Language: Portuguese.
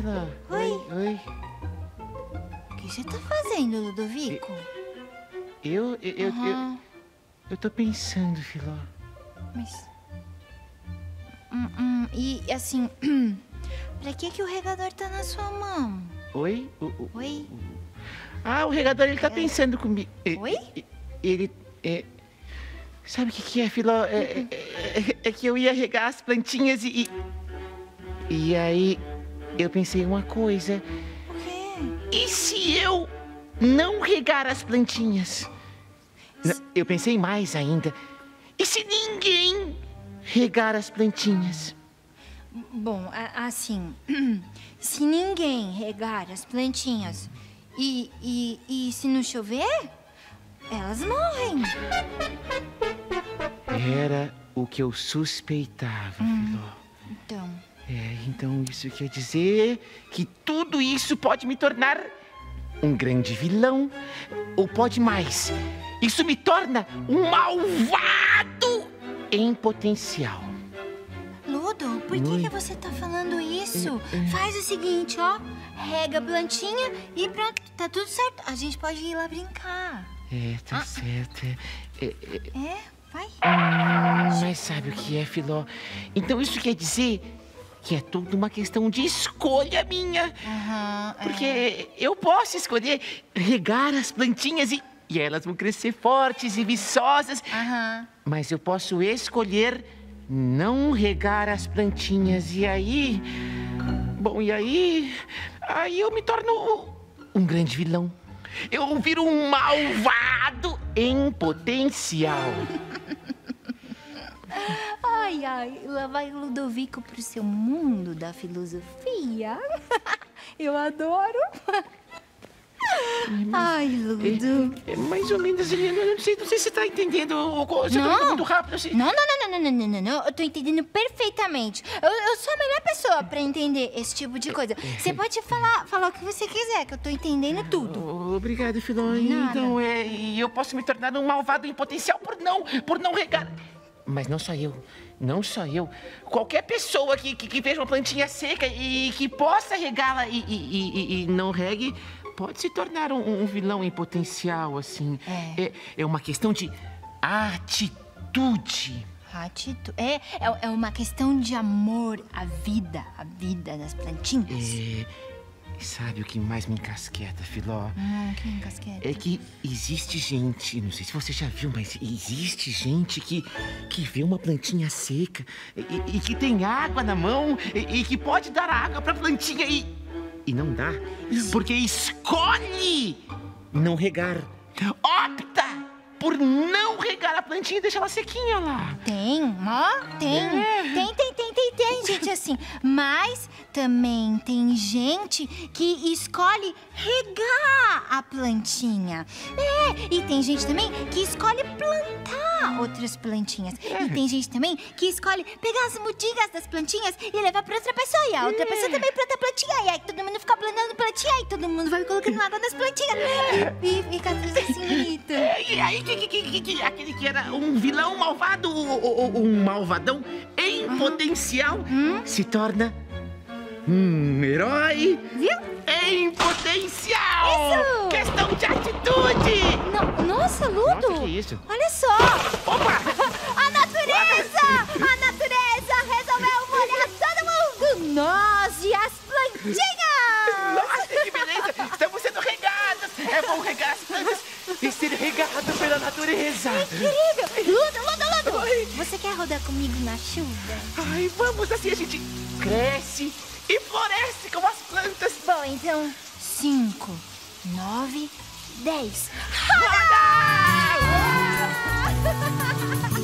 Filó. Oi. Oi. O que você tá fazendo, Ludovico? Eu tô pensando, Filó. Mas... E, assim... pra que o regador tá na sua mão? Oi? Oi? O regador, ele tá pensando comigo. Oi? Ele... Sabe o que é, Filó? É que eu ia regar as plantinhas e aí eu pensei uma coisa. O quê? E se eu não regar as plantinhas? Eu pensei mais ainda. E se ninguém regar as plantinhas? Bom, assim... se ninguém regar as plantinhas e se não chover, elas morrem. Era o que eu suspeitava, Filó. Então... Então isso quer dizer que tudo isso pode me tornar um grande vilão. Ou pode mais. Isso me torna um malvado em potencial. Ludo, por que você tá falando isso? Faz o seguinte, ó. Rega a plantinha e pronto, tá tudo certo. A gente pode ir lá brincar. Tá certo. Vai. Mas sabe o que é, Filó? Então isso quer dizer que é tudo uma questão de escolha minha. Porque eu posso escolher regar as plantinhas e elas vão crescer fortes e viçosas. Mas eu posso escolher não regar as plantinhas. E aí... Bom, aí eu me torno um grande vilão. Eu viro um malvado em potencial. Ai, lá vai o Ludovico pro seu mundo da filosofia. Eu adoro. Ai, Ludo. É mais ou menos, eu não sei se você tá entendendo. Você tá muito rápido assim. Não. Eu tô entendendo perfeitamente. Eu sou a melhor pessoa pra entender esse tipo de coisa. Você pode falar o que você quiser, que eu tô entendendo tudo. Obrigado, Filó. Então, eu posso me tornar um malvado em potencial por não regar. Mas não só eu. Qualquer pessoa que veja uma plantinha seca e que possa regá-la e não regue, pode se tornar um vilão em potencial, assim. É uma questão de atitude. É uma questão de amor à vida das plantinhas. Sabe o que mais me encasqueta, Filó? O que encasqueta? É que existe gente, não sei se você já viu, mas existe gente que vê uma plantinha seca e que tem água na mão e que pode dar água pra plantinha e não dá, porque escolhe não regar. Opta por não regar a plantinha e deixar ela sequinha lá. Tem, gente assim. Mas também tem gente que escolhe regar a plantinha. E tem gente também que escolhe plantar outras plantinhas. E tem gente também que escolhe pegar as mudigas das plantinhas e levar pra outra pessoa. E a outra pessoa também planta plantinha. E aí todo mundo fica plantando plantinha. E todo mundo vai colocando água nas plantinhas. E fica tudo assim bonito. E aí aquele que era um vilão malvado, um malvadão em potencial, se torna um herói em potencial. Isso! Questão de atitude. Nossa, Ludo. Nossa, que isso? Olha só. Opa! A natureza resolveu molhar todo mundo. Nós e as plantinhas. Nossa, que beleza. Estamos sendo regados. É bom regar as plantas e ser regado pela natureza. Incrível. Ludo. Oi. Você quer rodar comigo na chuva? Ai, vamos, assim a gente cresce e floresce como as plantas. Bom, então, 5, 9, 10. Roda! Roda!